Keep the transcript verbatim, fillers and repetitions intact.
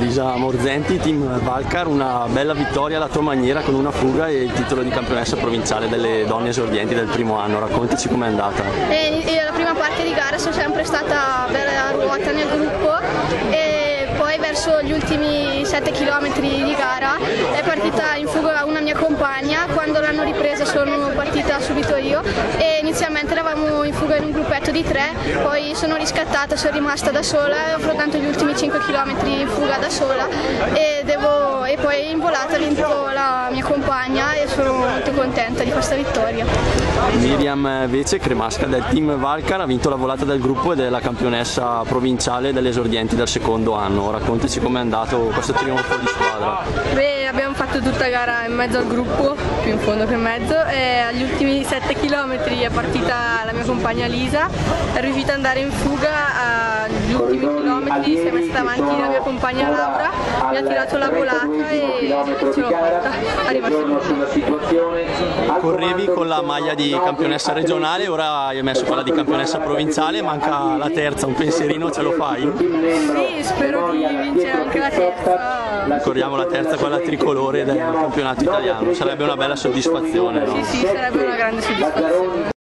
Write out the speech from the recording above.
Lisa Morzenti, team Valcar, una bella vittoria alla tua maniera con una fuga e il titolo di campionessa provinciale delle donne esordienti del primo anno. Raccontaci com'è andata. E, e la prima parte di gara sono sempre stata bella ruota nel gruppo e poi verso gli ultimi sette chilometri di gara è partita in fuga una mia compagna. Quando l'hanno ripresa sono partita subito io e inizialmente eravamo in fuga in un gruppetto di tre, poi sono riscattata, sono rimasta da sola e ho affrontato gli ultimi cinque chilometri in fuga da sola e, devo, e poi in volata ha vinto la mia compagna e sono molto contenta di questa vittoria. Miriam Vece, cremasca del team Valcar, ha vinto la volata del gruppo ed è la campionessa provinciale delle esordienti del secondo anno. Raccontaci com'è andato questo trionfo di squadra. Beh, abbiamo fatto tutta gara in mezzo al gruppo, più in fondo che in mezzo, e agli ultimi sette chilometri è partita la mia compagna Lisa, è riuscita ad andare in fuga agli ultimi chilometri, si è messa davanti la mia compagna Laura, mi ha tirato la volata e ce l'ho fatta, arrivata in Correvi con la maglia di campionessa regionale, ora hai messo quella di campionessa provinciale, manca la terza, un pensierino ce lo fai? Sì, spero di vincere anche la terza. Corriamo la terza, quella tricolore del campionato italiano, sarebbe una bella soddisfazione, no? Sì, sì, sarebbe una grande soddisfazione.